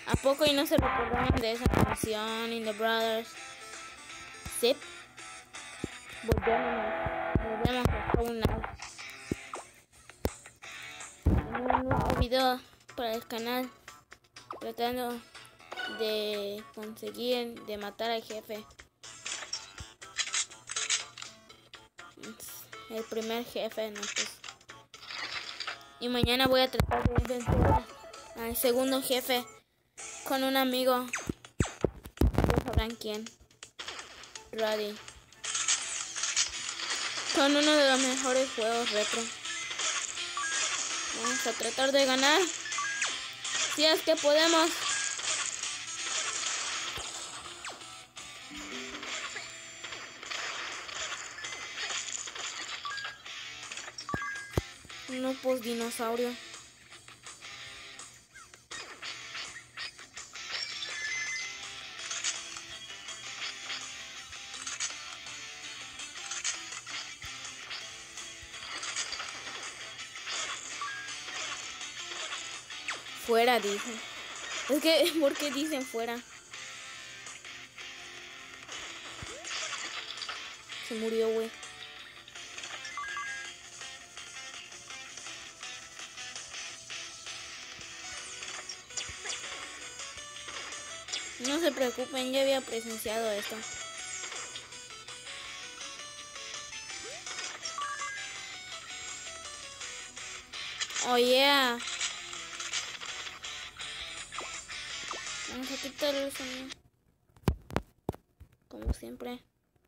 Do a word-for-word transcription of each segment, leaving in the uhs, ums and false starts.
¿A poco y no se recordaron de esa canción In the Brothers? Sí. Volvemos, volvemos a una un nuevo video para el canal, tratando de conseguir de matar al jefe. El primer jefe, no pues. Y mañana voy a tratar de vencer al segundo jefe con un amigo. Ya sabrán quién. Roddy. Con uno de los mejores juegos retro. Vamos a tratar de ganar. Si es que podemos. No, pues dinosaurio. Fuera, dicen. Es que, ¿por qué dicen fuera? Se murió, güey. No se preocupen, ya había presenciado esto. Oh yeah. Vamos a quitar el sonido. Como siempre.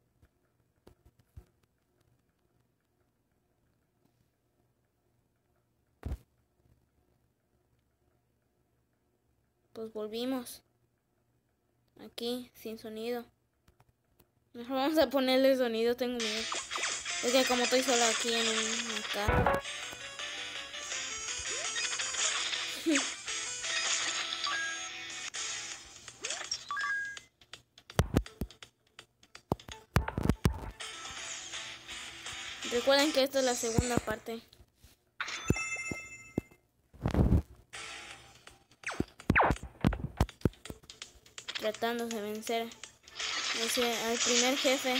Pues volvimos. Aquí, sin sonido. Mejor vamos a ponerle sonido, tengo miedo. Es que como estoy sola aquí en una casa. Recuerden que esta es la segunda parte. Tratando de vencer ese, al primer jefe.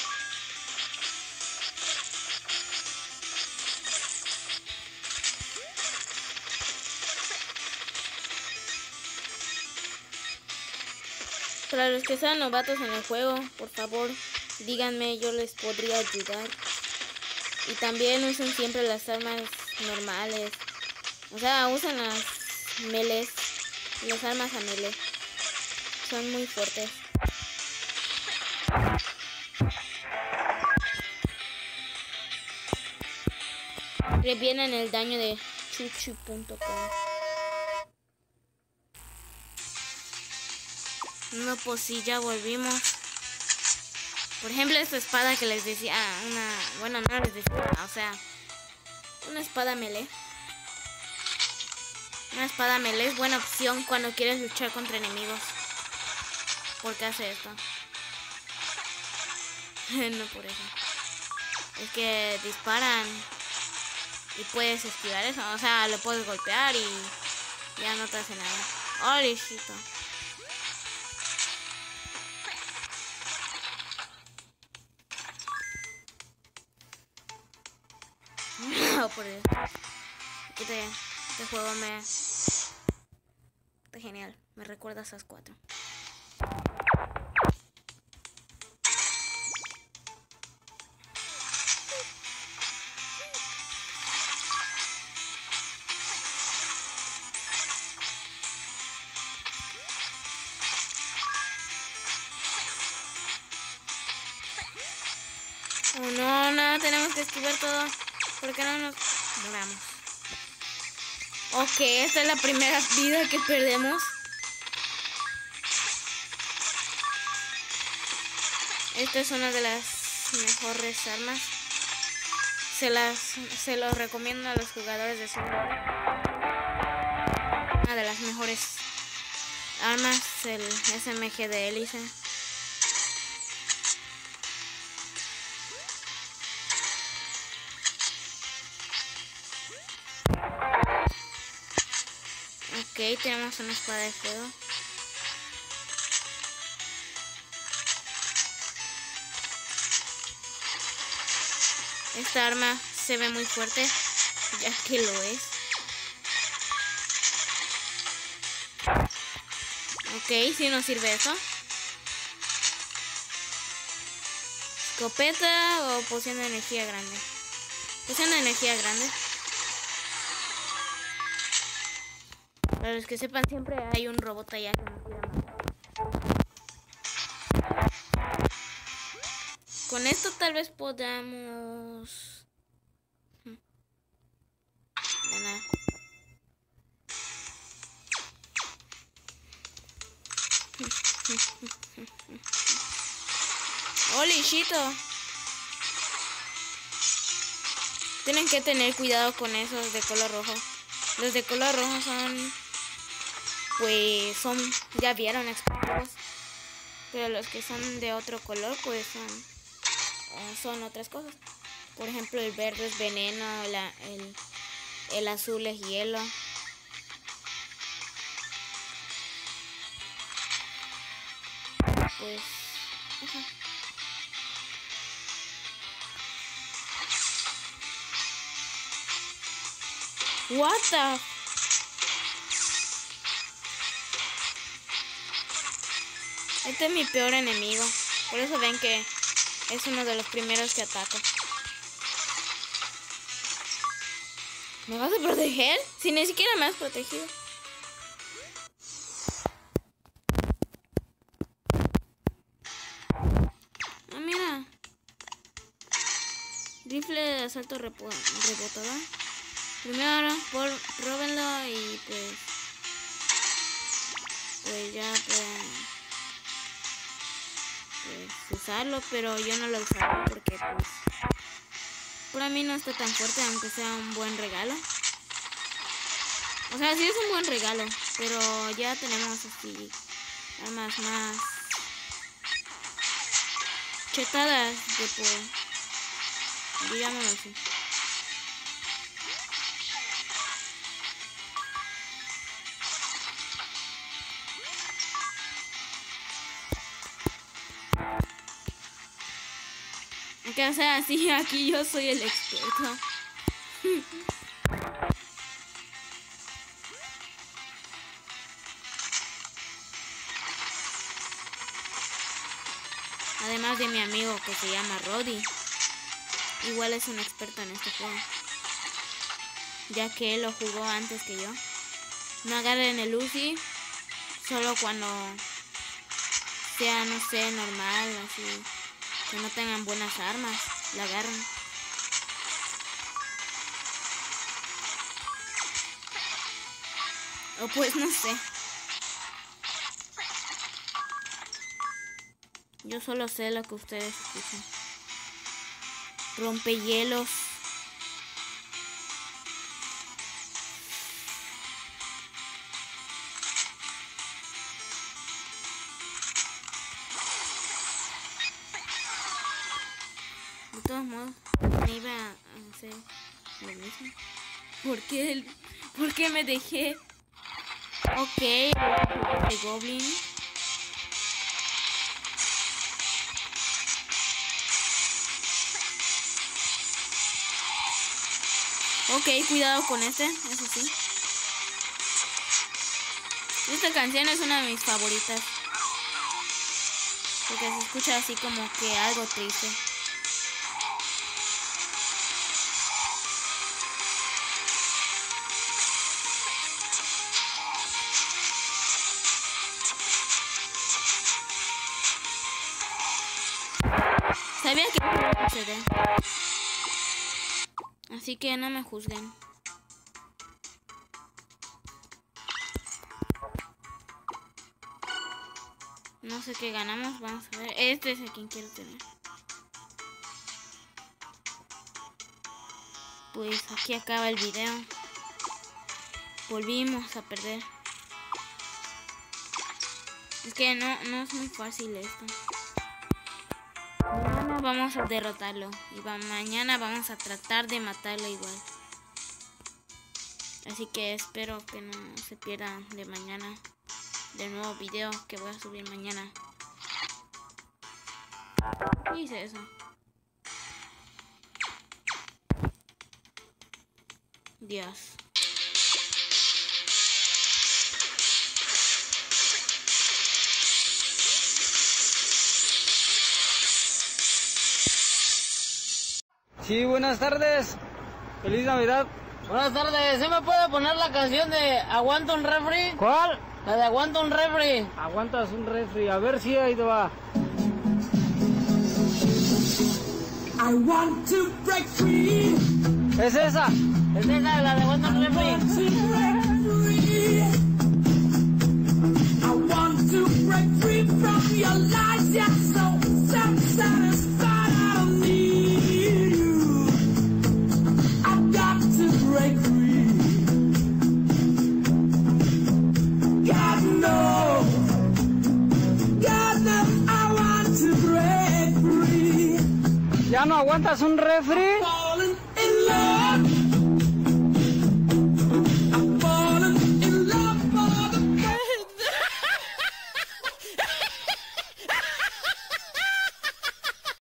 Para los que sean novatos en el juego, por favor, díganme, yo les podría ayudar. Y también usen siempre las armas normales. O sea, usen las melees, las armas a melee. Son muy fuertes. Previenen el daño de chuchu punto com. No, pues sí, ya volvimos. Por ejemplo, esta espada que les decía, una, bueno, no les decía, o sea, una espada melee. Una espada melee es buena opción cuando quieres luchar contra enemigos. ¿Por qué hace esto? No por eso. Es que disparan y puedes esquivar eso. O sea, lo puedes golpear y ya no te hace nada. Holy shit. No, por eso. Este, este juego me... Está genial. Me recuerda a esas cuatro. Oh, no, no, tenemos que esquivar todo. ¿Por qué no nos moramos? Ok, esta es la primera vida que perdemos. Esta es una de las mejores armas. Se las se lo recomiendo a los jugadores de Survival. Una de las mejores armas, el S M G de hélice. Ok. Ok, tenemos una espada de fuego. Esta arma se ve muy fuerte, ya que lo es. Ok, si nos sirve eso. Escopeta o poción de energía grande. Poción de energía grande. Para los que sepan, siempre hay un robot allá que nos tira más. Con esto tal vez podamos... Ya nada. ¡Holy shito! Tienen que tener cuidado con esos de color rojo. Los de color rojo son... Pues son... Ya vieron explosivos. Pero los que son de otro color pues son... Son otras cosas. Por ejemplo, el verde es veneno, la, el, el azul es hielo. Pues... Ajá. What the... Este es mi peor enemigo. Por eso ven que es uno de los primeros que ataco. ¿Me vas a proteger? Si ni siquiera me has protegido. Ah, mira. Rifle de asalto rebotador. Primero, por, róbenlo y pues... Pues ya pueden... Pues usarlo, pero yo no lo usaré porque pues... Para mí no está tan fuerte, aunque sea un buen regalo. O sea, sí es un buen regalo, pero ya tenemos así... Armas más... chetadas de por... Digámoslo así. O sea, sí, aquí yo soy el experto. Además de mi amigo que se llama Roddy. Igual es un experto en este juego, ya que él lo jugó antes que yo. No agarren el Uzi solo cuando sea, no sé, normal, así. Que no tengan buenas armas, la agarran. O pues no sé. Yo solo sé lo que ustedes escuchan. Rompehielos. De todos modos, me iba a hacer lo mismo. ¿Por qué? El, ¿Por qué me dejé? Ok, el Goblin. Ok, cuidado con este, eso sí. Esta canción es una de mis favoritas, porque se escucha así como que algo triste. Sabía que iba a suceder, así que no me juzguen. No sé qué ganamos, vamos a ver. Este es el que quiero tener. Pues aquí acaba el video. Volvimos a perder. Es que no, no es muy fácil esto. Mañana vamos a derrotarlo. Y va, mañana vamos a tratar de matarlo igual. Así que espero que no se pierdan de mañana, del nuevo video que voy a subir mañana. Hice eso. Dios. Sí, buenas tardes. Feliz Navidad. Buenas tardes. ¿Sí me puede poner la canción de Aguanta un refri? ¿Cuál? La de Aguanta un refri. Aguantas un refri. A ver si ahí te va. I want to break free. ¿Es esa? Es esa, la de Aguanta un refri. I want to break free from your lies. You're so self-satisfied. I don't need you. I've got to break free. God knows, God knows I want to break free. ¿Ya no aguantas un refri? Falling in love.